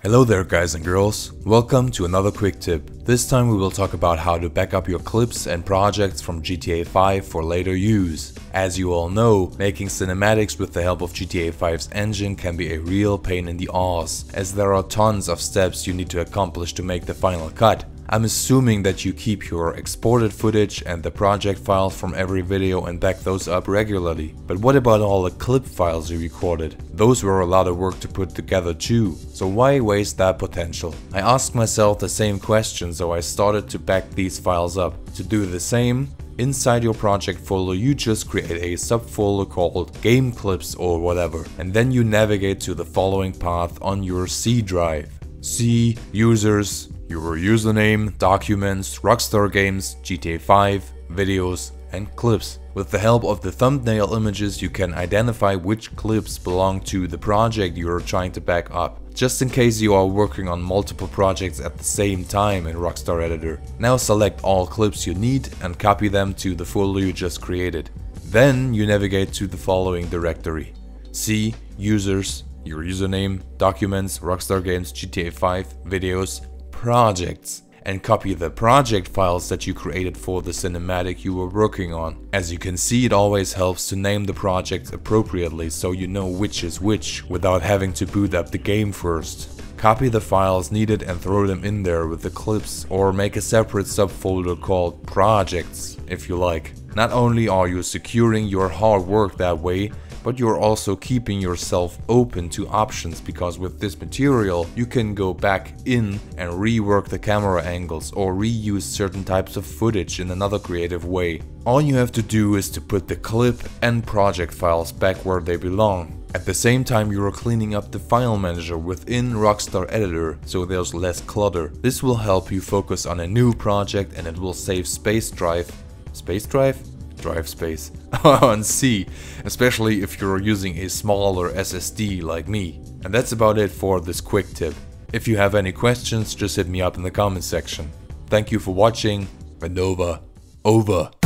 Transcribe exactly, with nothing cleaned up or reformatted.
Hello there guys and girls, welcome to another quick tip. This time we will talk about how to back up your clips and projects from G T A five for later use. As you all know, making cinematics with the help of G T A five's engine can be a real pain in the ass, as there are tons of steps you need to accomplish to make the final cut. I'm assuming that you keep your exported footage and the project files from every video and back those up regularly. But what about all the clip files you recorded? Those were a lot of work to put together too, so why waste that potential? I asked myself the same question, so I started to back these files up. To do the same, inside your project folder you just create a subfolder called game clips or whatever, and then you navigate to the following path on your C drive. C, users, your username, documents, Rockstar games, G T A five, videos and clips. With the help of the thumbnail images you can identify which clips belong to the project you are trying to back up, just in case you are working on multiple projects at the same time in Rockstar Editor. Now select all clips you need and copy them to the folder you just created. Then you navigate to the following directory: C, users, your username, documents, Rockstar games, G T A five, videos, projects, and copy the project files that you created for the cinematic you were working on. As you can see, it always helps to name the projects appropriately so you know which is which without having to boot up the game first. Copy the files needed and throw them in there with the clips, or make a separate subfolder called projects if you like. Not only are you securing your hard work that way, but you're also keeping yourself open to options, because with this material you can go back in and rework the camera angles or reuse certain types of footage in another creative way. All you have to do is to put the clip and project files back where they belong. At the same time you are cleaning up the file manager within Rockstar Editor so there's less clutter. This will help you focus on a new project and it will save space drive. Space drive? Drive space on C, especially if you're using a smaller S S D like me. And that's about it for this quick tip. If you have any questions, just hit me up in the comment section. Thank you for watching. whanowa, over.